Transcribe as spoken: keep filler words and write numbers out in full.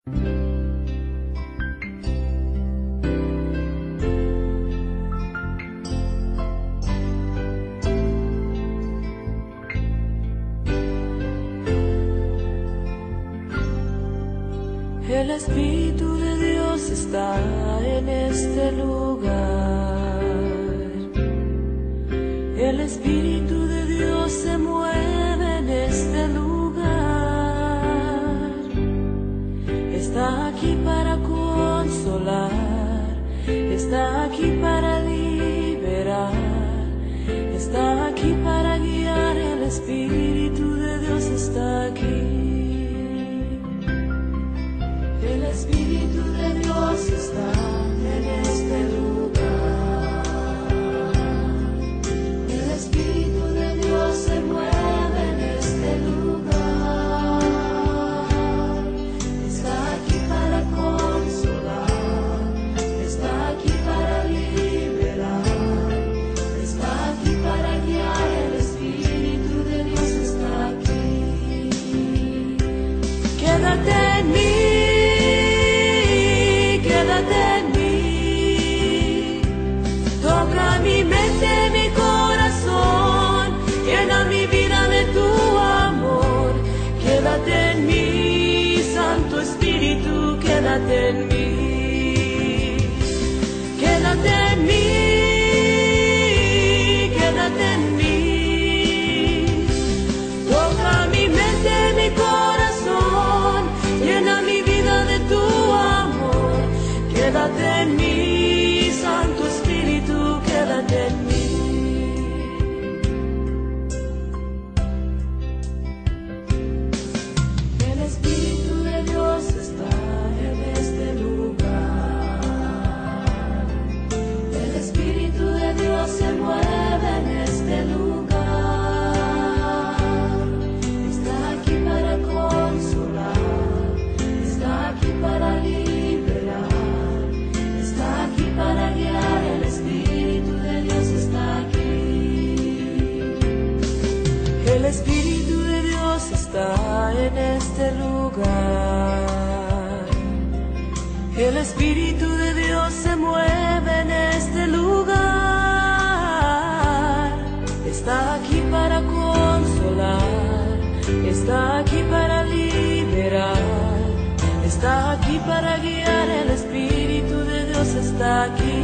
El Espíritu de Dios está en este lugar. El Espíritu de Dios se mueve en este lugar. Está aquí para consolar, está aquí para liberar, está aquí para guiar. El Espíritu de Dios está aquí. El Espíritu de Dios está en este lugar. El Espíritu de Dios se mueve en este lugar. Está aquí para consolar, está aquí para liberar, está aquí para guiar. El Espíritu de Dios está aquí. Quédate en mí. Quédate en mí, toca mi mente, mi corazón, llena mi vida de tu amor. Quédate en mí, Santo Espíritu, quédate en mí. Quédate en mí, quédate en mí, toca mi mente, mi corazón, llena mi vida de tu amor. Quédate en mí, Santo Espíritu, quédate en mí. El Espíritu de Dios está en este lugar. El Espíritu de Dios se mueve en este lugar. Está aquí para consolar, está aquí para liberar, está aquí para guiar. El Espíritu de Dios está aquí. El Espíritu de Dios está en este lugar. El Espíritu de Dios se mueve en este lugar. Está aquí para consolar, está aquí para liberar, está aquí para guiar. El Espíritu de Dios está aquí.